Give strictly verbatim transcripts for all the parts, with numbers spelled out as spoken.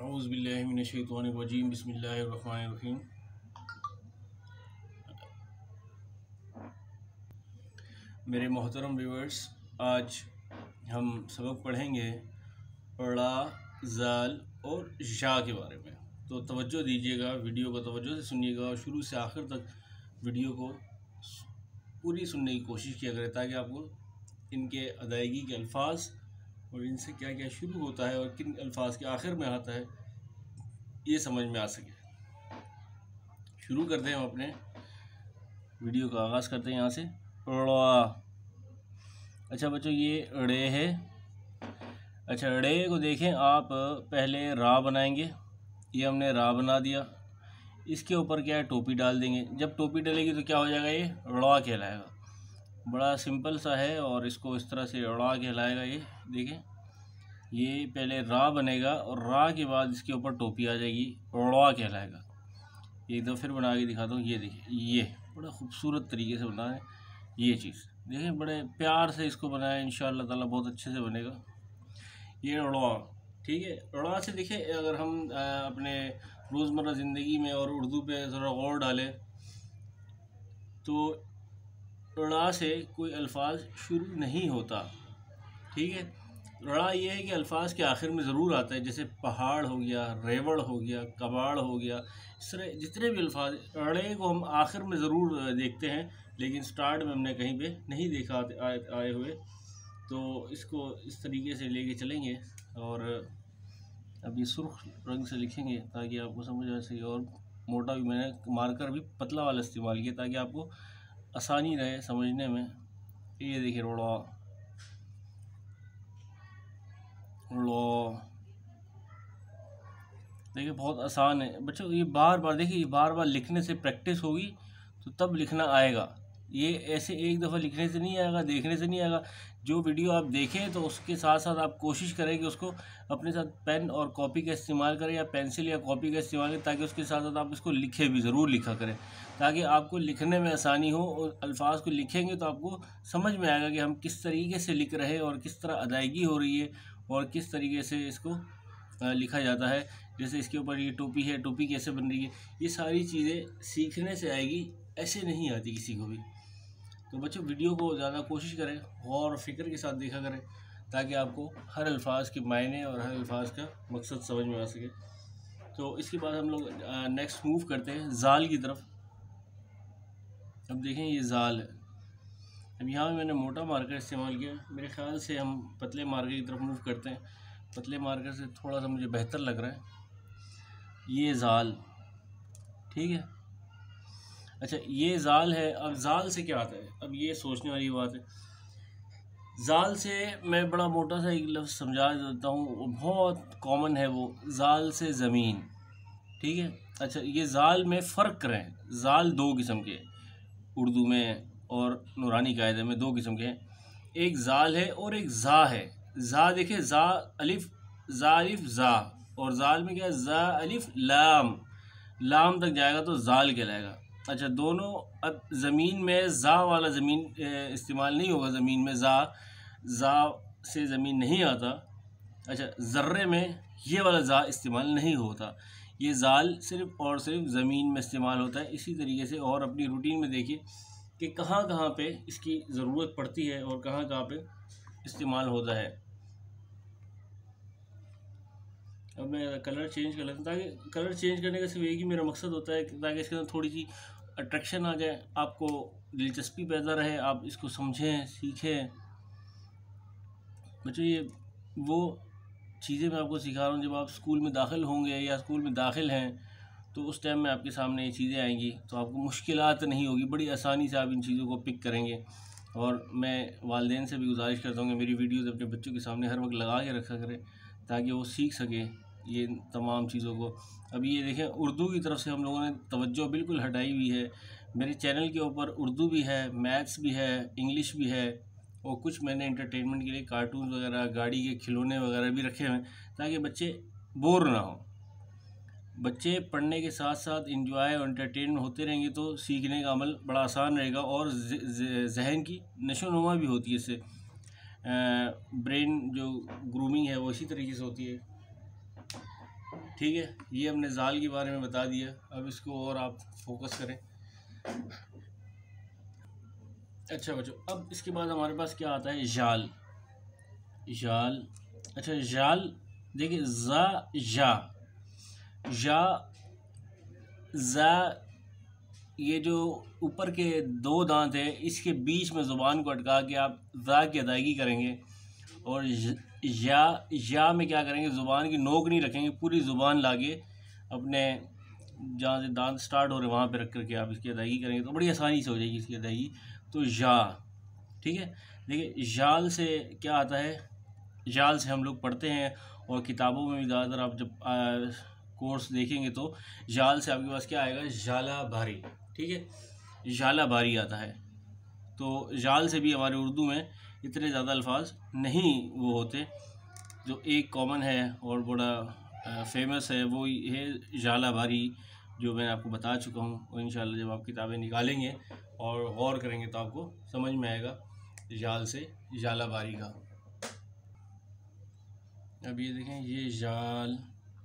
औज़ु बिल्लाहि मिनश्शैतानिर रजीम बिस्मिल्लाहिर रहमानिर रहीम। मेरे मोहतरम व्यूअर्स, आज हम सबक पढ़ेंगे ड़ा, ज़ाल और या के बारे में। तो तवज्जो दीजिएगा, वीडियो को तवज्जो से सुनिएगा और शुरू से आखिर तक वीडियो को पूरी सुनने की कोशिश किया करें ताकि आपको इनके अदायगी के अल्फाज और इनसे क्या क्या शुरू होता है और किन अल्फाज के आखिर में आता है ये समझ में आ सके। शुरू करते हैं हम अपने वीडियो का आगाज़ करते हैं यहाँ से। ड़ा। अच्छा बच्चों, ये ड़े है। अच्छा, ड़े को देखें आप, पहले रा बनाएंगे। ये हमने रा बना दिया। इसके ऊपर क्या है, टोपी डाल देंगे। जब टोपी डलेगी तो क्या हो जाएगा, ये ड़ा कहलाएगा। बड़ा सिंपल सा है और इसको इस तरह से ड़ा कहलाएगा। ये देखें, ये पहले रा बनेगा और रा के बाद इसके ऊपर टोपी आ जाएगी, ड़ा कहलाएगा। एक दफ़ा फिर बना के दिखाता हूँ। ये देखिए, ये बड़ा खूबसूरत तरीके से बना है ये चीज़। देखें, बड़े प्यार से इसको बनाया, इंशाअल्लाह ताला बहुत अच्छे से बनेगा ये ड़ा। ठीक है, ड़ा से देखिए, अगर हम अपने रोज़मर्रा ज़िंदगी में और उर्दू पे ज़रा गौर डालें तो ड़ा से कोई अल्फाज शुरू नहीं होता। ठीक है, ड़ा ये है कि अल्फाज के आखिर में ज़रूर आता है, जैसे पहाड़ हो गया, रेवड़ हो गया, कबाड़ हो गया। इस तरह जितने भी अल्फाज, ड़े को हम आखिर में ज़रूर देखते हैं लेकिन स्टार्ट में हमने कहीं पे नहीं देखा आए, आए हुए। तो इसको इस तरीके से लेके चलेंगे और अभी सुर्ख रंग से लिखेंगे ताकि आपको समझ आ सके। और मोटा भी मैंने मार्कर भी पतला वाला इस्तेमाल किया ताकि आपको आसानी रहे समझने में। ये देखिए, ड़ा ड़ा देखिए, बहुत आसान है बच्चों। ये बार बार देखिए, ये बार बार लिखने से प्रैक्टिस होगी तो तब लिखना आएगा। ये ऐसे एक दफ़ा लिखने से नहीं आएगा, देखने से नहीं आएगा। जो वीडियो आप देखें तो उसके साथ साथ आप कोशिश करें कि उसको अपने साथ पेन और कॉपी का इस्तेमाल करें या पेंसिल या कॉपी का इस्तेमाल करें ताकि उसके साथ साथ आप इसको लिखें भी, ज़रूर लिखा करें ताकि आपको लिखने में आसानी हो। और अल्फाज को लिखेंगे तो आपको समझ में आएगा कि हम किस तरीके से लिख रहे हैं और किस तरह अदायगी हो रही है और किस तरीके से इसको लिखा जाता है। जैसे इसके ऊपर ये टोपी है, टोपी कैसे बन रही है, ये सारी चीज़ें सीखने से आएगी, ऐसे नहीं आती किसी को भी। तो बच्चों, वीडियो को ज़्यादा कोशिश करें, गौर और फिक्र के साथ देखा करें ताकि आपको हर अल्फाज के मायने और हर अल्फाज का मकसद समझ में आ सके। तो इसके बाद हम लोग नेक्स्ट मूव करते हैं ज़ाल की तरफ। अब देखें, ये ज़ाल है। अब यहाँ मैंने मोटा मार्कर इस्तेमाल किया, मेरे ख़्याल से हम पतले मार्कर की तरफ मूव करते हैं। पतले मार्कर से थोड़ा सा मुझे बेहतर लग रहा है। ये ज़ाल, ठीक है। अच्छा, ये ज़ाल है। अब ज़ाल से क्या आता है, अब ये सोचने वाली बात है। ज़ाल से मैं बड़ा मोटा सा एक लफ्ज़ समझा देता हूँ, बहुत कॉमन है वो, ज़ाल से ज़मीन। ठीक है। अच्छा, ये ज़ाल में फ़र्क करें। ज़ाल दो किस्म के उर्दू में और नूरानी कायदे में दो किस्म के हैं। एक ज़ाल है और एक ज़ा है। ज़ा देखिए, ज़ा अलिफ, ज़ा अलिफ ज़ा, और ज़ाल में क्या है, ज़ा अलिफ लाम, लाम तक जाएगा तो ज़ाल कहलाएगा। अच्छा, दोनों, अब ज़मीन में ज़ा वाला ज़मीन इस्तेमाल नहीं होगा। ज़मीन में ज़ा, ज़ा से ज़मीन नहीं आता। अच्छा, ज़र्रे में ये वाला ज़ा इस्तेमाल नहीं होता। ये ज़ाल सिर्फ़ और सिर्फ ज़मीन में इस्तेमाल होता है। इसी तरीके से और अपनी रूटीन में देखिए कि कहाँ कहाँ पे इसकी ज़रूरत पड़ती है और कहाँ कहाँ पे इस्तेमाल होता है। अब मैं कलर चेंज कर लेता हूँ ताकि कलर चेंज करने का सिर्फ एक ही मेरा मकसद होता है ताकि इसके अंदर थोड़ी सी अट्रैक्शन आ जाए, आपको दिलचस्पी पैदा रहे, आप इसको समझें, सीखें। बच्चों, ये वो चीज़ें मैं आपको सिखा रहा हूँ, जब आप स्कूल में दाखिल होंगे या स्कूल में दाखिल हैं तो उस टाइम में आपके सामने ये चीज़ें आएंगी तो आपको मुश्किलात नहीं होगी, बड़ी आसानी से आप इन चीज़ों को पिक करेंगे। और मैं वालिदैन से भी गुजारिश करता हूँ कि मेरी वीडियोज़ अपने बच्चों के सामने हर वक्त लगा के रखा करें ताकि वो सीख सके ये तमाम चीज़ों को। अभी ये देखें, उर्दू की तरफ से हम लोगों ने तवज्जो बिल्कुल हटाई हुई है। मेरे चैनल के ऊपर उर्दू भी है, मैथ्स भी है, इंग्लिश भी है और कुछ मैंने एंटरटेनमेंट के लिए कार्टून वगैरह, गाड़ी के खिलौने वगैरह भी रखे हैं ताकि बच्चे बोर ना हो। बच्चे पढ़ने के साथ साथ इंजॉय और एंटरटेन होते रहेंगे तो सीखने का अमल बड़ा आसान रहेगा और जहन की नशोनुमा भी होती है। इससे ब्रेन जो ग्रूमिंग है वो इसी तरीके से होती है। ठीक है, ये हमने जाल के बारे में बता दिया। अब इसको और आप फोकस करें। अच्छा बच्चों, अब इसके बाद हमारे पास क्या आता है, जाल। जाल, अच्छा जाल देखिए, जा जा जा जा, ये जो ऊपर के दो दांत है इसके बीच में ज़ुबान को अटका के आप जा की अदायगी करेंगे। और या या में क्या करेंगे, ज़ुबान की नोक नहीं रखेंगे, पूरी ज़ुबान लाके अपने जहाँ से दांत स्टार्ट हो रहे वहाँ पे रख करके आप इसकी अदायगी करेंगे तो बड़ी आसानी से हो जाएगी इसकी अदायगी। तो या, ठीक है। देखिए जाल से क्या आता है, जाल से हम लोग पढ़ते हैं और किताबों में भी ज़्यादातर आप जब आ, कोर्स देखेंगे तो जाल से आपके पास क्या आएगा, जाला भारी, ठीक है, जाला भारी आता है। तो जाल से भी हमारे उर्दू में इतने ज़्यादा अल्फाज नहीं वो होते। जो एक कॉमन है और बड़ा फेमस है वो है जाला भारी, जो मैं आपको बता चुका हूँ। और इंशाल्लाह जब आप किताबें निकालेंगे और गौर करेंगे तो आपको समझ में आएगा जाल से जाला भारी का। अब ये देखें, ये जाल,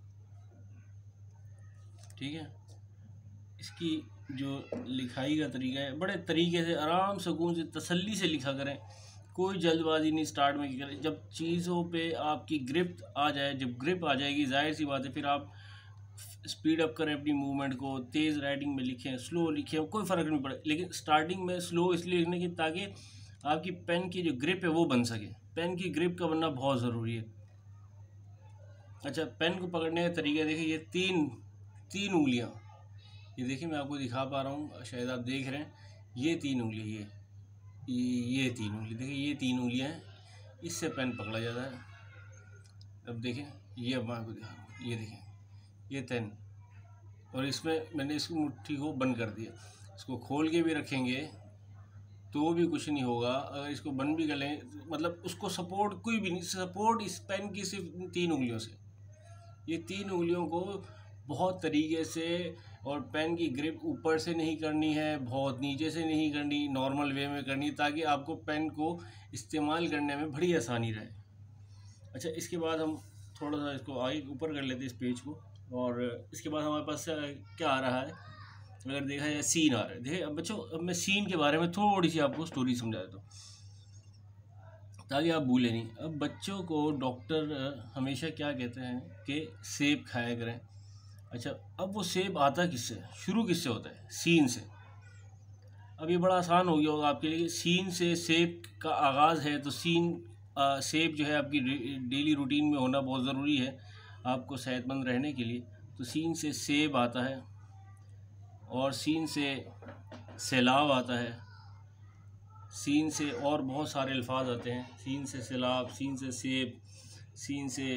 ठीक है। इसकी जो लिखाई का तरीका है, बड़े तरीके से आराम सुकून से तसल्ली से लिखा करें, कोई जल्दबाजी नहीं स्टार्ट में करें। जब चीज़ों पे आपकी ग्रिप आ जाए, जब ग्रिप आ जाएगी जाहिर सी बात है फिर आप स्पीड अप करें अपनी मूवमेंट को, तेज़ राइटिंग में लिखें, स्लो लिखें, कोई फ़र्क नहीं पड़े। लेकिन स्टार्टिंग में स्लो इसलिए लिखने की ताकि आपकी पेन की जो ग्रिप है वो बन सके। पेन की ग्रिप का बनना बहुत ज़रूरी है। अच्छा, पेन को पकड़ने का तरीका देखिए, ये तीन तीन उंगलियां, ये देखिए मैं आपको दिखा पा रहा हूँ, शायद आप देख रहे हैं, ये तीन उंगली, ये ये ये तीन उंगली देखिए, ये तीन उंगलियां हैं, इससे पेन पकड़ा जाता है। अब देखें, ये अब मैं आपको दिखा रहा हूँ, ये देखें, ये पेन, और इसमें मैंने इसकी मुट्ठी को बंद कर दिया। इसको खोल के भी रखेंगे तो भी कुछ नहीं होगा, अगर इसको बंद भी कर लें मतलब उसको सपोर्ट कोई भी नहीं, सपोर्ट इस पेन की सिर्फ तीन उंगलियों से। ये तीन उंगलियों को बहुत तरीके से, और पेन की ग्रिप ऊपर से नहीं करनी है, बहुत नीचे से नहीं करनी, नॉर्मल वे में करनी, ताकि आपको पेन को इस्तेमाल करने में बड़ी आसानी रहे। अच्छा, इसके बाद हम थोड़ा सा इसको आगे ऊपर कर लेते हैं इस पेज को, और इसके बाद हमारे पास क्या आ रहा है, अगर देखा जाए सीन आ रहा है। देखिए अब बच्चों, अब मैं सीन के बारे में थोड़ी सी आपको स्टोरी समझा देता हूँ ताकि आप भूलें नहीं। अब बच्चों को डॉक्टर हमेशा क्या कहते हैं कि सेब खाया करें। अच्छा, अब वो सेब आता किससे, शुरू किससे होता है, सीन से। अब ये बड़ा आसान हो गया होगा आपके लिए, सीन से सेब का आगाज़ है। तो सीन आ, सेब जो है आपकी डेली रूटीन में होना बहुत ज़रूरी है आपको सेहतमंद रहने के लिए। तो सीन से सेब आता है, और सीन से सैलाब आता है, सीन से और बहुत सारे अल्फाज आते हैं, सीन से सैलाब, सीन से सेब, सीन से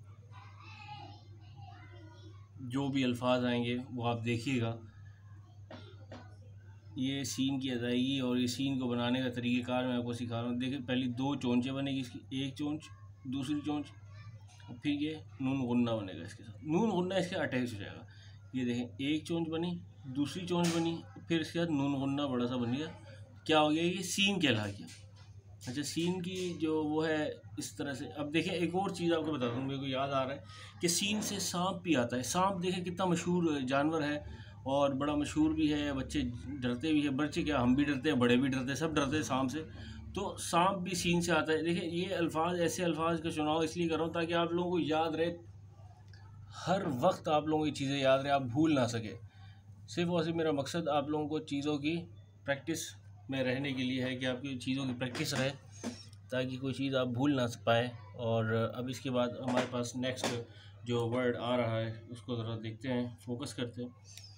जो भी अल्फाज आएंगे वो आप देखिएगा। ये सीन की अदायगी और ये सीन को बनाने का तरीक़ेकार मैं आपको सिखा रहा हूँ। देखिए पहले दो चोंचे बनेगी इसकी, एक चोंच, दूसरी चोंच, और फिर ये नून गुन्ना बनेगा इसके साथ, नून गुन्ना इसके अटैच हो जाएगा। ये देखें, एक चोंच बनी, दूसरी चोंच बनी, फिर इसके बाद नून गुन्ना बड़ा सा बन गया, क्या हो गया, ये सीन कहला गया। अच्छा, सीन की जो वो है इस तरह से। अब देखिए एक और चीज़ आपको बता दूँ, मेरे को याद आ रहा है कि सीन से सांप भी आता है। सांप देखिए कितना मशहूर जानवर है और बड़ा मशहूर भी है, बच्चे डरते भी हैं, बच्चे क्या हम भी डरते हैं, बड़े भी डरते हैं, सब डरते हैं सांप से। तो सांप भी सीन से आता है। देखिए ये अल्फाज, ऐसे अल्फाज का चुनाव इसलिए कर रहा हूँ ताकि आप लोगों को याद रहे, हर वक्त आप लोगों को ये चीज़ें याद रहे, आप भूल ना सके। सिर्फ और सिर्फ मेरा मकसद आप लोगों को चीज़ों की प्रैक्टिस में रहने के लिए है कि आपकी चीज़ों की प्रैक्टिस रहे ताकि कोई चीज़ आप भूल ना पाए। और अब इसके बाद हमारे पास नेक्स्ट जो वर्ड आ रहा है उसको ज़रा देखते हैं, फोकस करते हैं।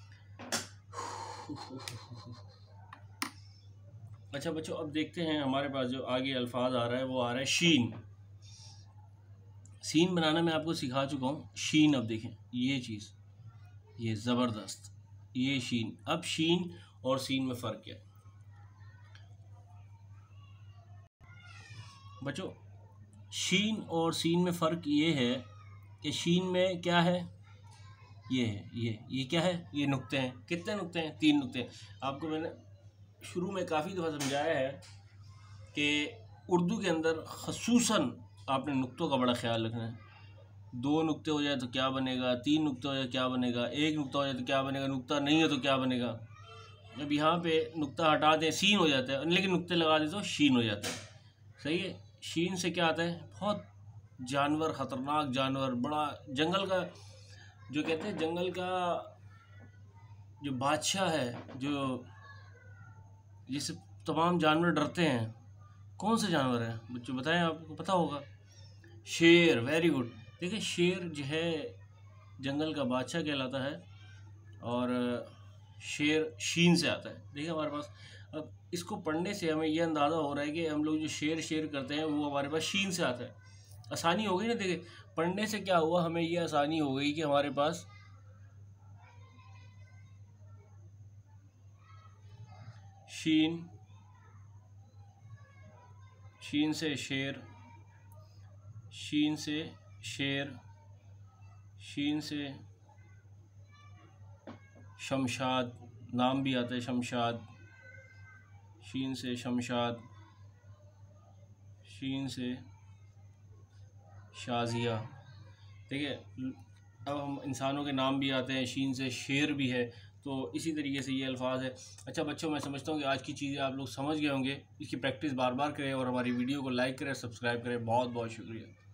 अच्छा बच्चों, अब देखते हैं हमारे पास जो आगे अल्फाज आ रहा है वो आ रहा है शीन। सीन बनाना मैं आपको सिखा चुका हूँ। शीन, अब देखें ये चीज़, ये ज़बरदस्त, ये शीन। अब शीन और सीन में फ़र्क क्या है बच्चों? शीन और सीन में फ़र्क ये है कि शीन में क्या है, ये है, ये ये क्या है, ये नुक्ते हैं। कितने नुक्ते हैं? तीन नुक्ते हैं। आपको मैंने शुरू में काफ़ी दफ़ा समझाया है कि उर्दू के अंदर ख़ुसूसन आपने नुक्तों का बड़ा ख्याल रखना है। दो नुक्ते हो जाए तो क्या बनेगा, तीन नुक्ते हो जाए क्या बनेगा, एक नुक्ता हो जाए तो क्या बनेगा, नुक्ता नहीं है तो क्या बनेगा। अब यहाँ पे नुक्ता हटा दें सीन हो जाता है, लेकिन नुक्ते लगा दें तो शीन हो जाता है। सही है। शीन से क्या आता है, बहुत जानवर, ख़तरनाक जानवर, बड़ा जंगल का, जो कहते हैं जंगल का जो बादशाह है, जो जिससे तमाम जानवर डरते हैं, कौन से जानवर है बच्चों बताएं, आपको पता होगा। शेर, वेरी गुड। देखिए शेर जो है जंगल का बादशाह कहलाता है और शेर शीन से आता है। देखिए हमारे पास अब इसको पढ़ने से हमें ये अंदाज़ा हो रहा है कि हम लोग जो शेर शेर करते हैं वो हमारे पास शीन से आता है। आसानी हो गई ना। देखिए पढ़ने से क्या हुआ, हमें ये आसानी हो गई कि हमारे पास शीन, शीन से शेर, शीन से शेर, शीन से शमशाद, नाम भी आता है शमशाद, शीन से शमशाद, शीन से शाजिया। देखिए अब हम इंसानों के नाम भी आते हैं, शीन से शेर भी है, तो इसी तरीके से ये अल्फाज है। अच्छा बच्चों, मैं समझता हूँ कि आज की चीज़ें आप लोग समझ गए होंगे। इसकी प्रैक्टिस बार बार करें और हमारी वीडियो को लाइक करें, सब्सक्राइब करें। बहुत बहुत शुक्रिया।